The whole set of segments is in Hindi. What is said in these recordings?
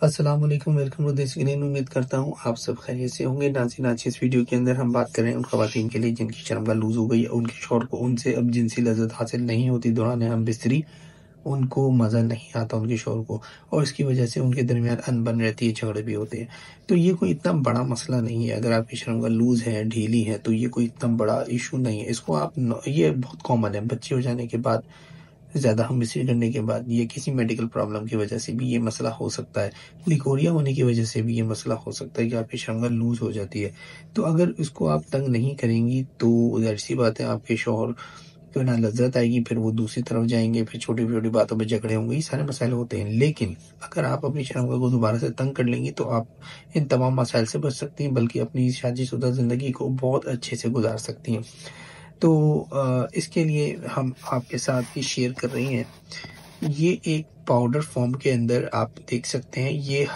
अस्सलाम वालेकुम, वेलकम टू दिस ग्रीन। उम्मीद करता हूँ आप सब खैरियत से होंगे। नाज़रीन, आज इस वीडियो के अंदर हम बात कर रहे हैं उन ख़वातीन के लिए जिनकी शर्मगाह लूज़ हो गई है, उनके शौहर को उनसे अब जिनसी लज़्ज़त हासिल नहीं होती दौरान हम बिस्तरी, उनको मज़ा नहीं आता उनके शौहर को, और इसकी वजह से उनके दरमियान अनबन रहती है, झगड़े भी होते हैं। तो ये कोई इतना बड़ा मसला नहीं है। अगर आपकी शर्मगाह लूज़ है, ढीली है, तो ये कोई इतना बड़ा इशू नहीं है। इसको आप ये बहुत कॉमन है, बच्चे हो जाने के बाद, ज़्यादा हम मिसरी करने के बाद, ये किसी मेडिकल प्रॉब्लम की वजह से भी ये मसला हो सकता है। लिकोरिया होने की वजह से भी ये मसला हो सकता है कि आपकी शर्मगाह लूज़ हो जाती है। तो अगर इसको आप तंग नहीं करेंगी तो ज़ाहिर-सी बात है आपके शौहर को ना लज़्ज़त आएगी, फिर वो दूसरी तरफ जाएँगे, फिर छोटी-छोटी बातों पे झगड़े होंगे, ये सारे मसाइल होते हैं। लेकिन अगर आप अपनी शर्मगाह को दोबारा से तंग कर लेंगी तो आप इन तमाम मसाइल से बच सकती हैं, बल्कि अपनी शादीशुदा ज़िंदगी को बहुत अच्छे से गुज़ार सकती हैं। तो इसके लिए हम आपके साथ ये शेयर कर रही हैं। ये एक पाउडर फॉर्म के अंदर आप देख सकते हैं। ये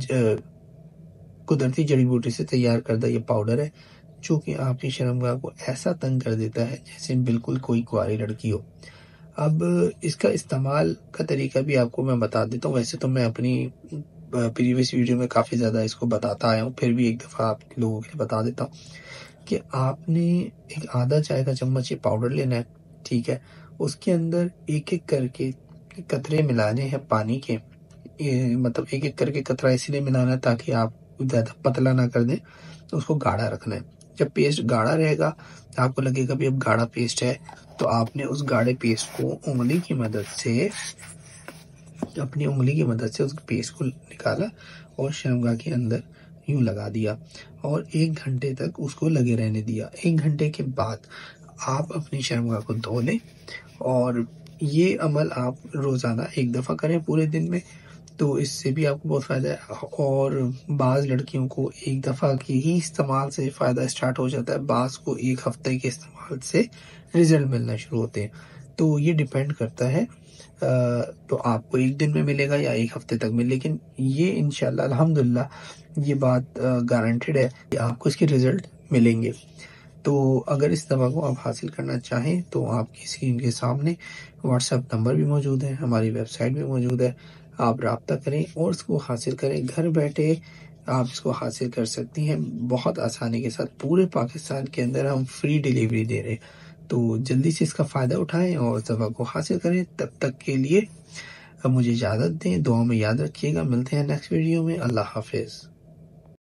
कुदरती जड़ी-बूटी से तैयार करदा ये पाउडर है, जो कि आपकी शर्मगाह को ऐसा तंग कर देता है जैसे बिल्कुल कोई कुंवारी लड़की हो। अब इसका इस्तेमाल का तरीका भी आपको मैं बता देता हूँ। वैसे तो मैं अपनी प्रीवियस वीडियो में काफ़ी ज़्यादा इसको बताता आया हूँ, फिर भी एक दफ़ा आप लोगों के लिए बता देता हूँ कि आपने एक आधा चाय का चम्मच ये पाउडर लेना है, ठीक है? उसके अंदर एक-एक करके कतरे मिलाने हैं पानी के। ये मतलब एक-एक करके कतरा इसलिए मिलाना है ताकि आप ज़्यादा पतला ना कर दें, तो उसको गाढ़ा रखना है। जब पेस्ट गाढ़ा रहेगा, आपको लगेगा भी अब गाढ़ा पेस्ट है, तो आपने उस गाढ़े पेस्ट को अपनी उँगली की मदद से उस पेस्ट को निकाला और शर्मगाह के अंदर यूँ लगा दिया और 1 घंटे तक उसको लगे रहने दिया। 1 घंटे के बाद आप अपनी शर्मगाह को धो लें और ये अमल आप रोज़ाना 1 दफ़ा करें पूरे दिन में, तो इससे भी आपको बहुत फ़ायदा है। और बाज़ लड़कियों को 1 दफ़ा के ही इस्तेमाल से फ़ायदा स्टार्ट हो जाता है, बाज़ को 1 हफ़्ते के इस्तेमाल से रिज़ल्ट मिलना शुरू होते हैं। तो ये डिपेंड करता है तो आपको 1 दिन में मिलेगा या 1 हफ़्ते तक में, लेकिन ये इंशाअल्लाह अल्हम्दुलिल्लाह ये बात गारंटेड है कि आपको इसके रिज़ल्ट मिलेंगे। तो अगर इस दवा को आप हासिल करना चाहें तो आपकी स्क्रीन के सामने व्हाट्सएप नंबर भी मौजूद है, हमारी वेबसाइट भी मौजूद है। आप राब्ता करें और इसको हासिल करें। घर बैठे आप इसको हासिल कर सकती हैं बहुत आसानी के साथ। पूरे पाकिस्तान के अंदर हम फ्री डिलीवरी दे रहे हैं। तो जल्दी से इसका फ़ायदा उठाएँ और इस दवा को हासिल करें। तब तक के लिए अब मुझे इजाज़त दें। दुआ में याद रखिएगा। मिलते हैं नेक्स्ट वीडियो में। अल्लाह हाफ़िज़।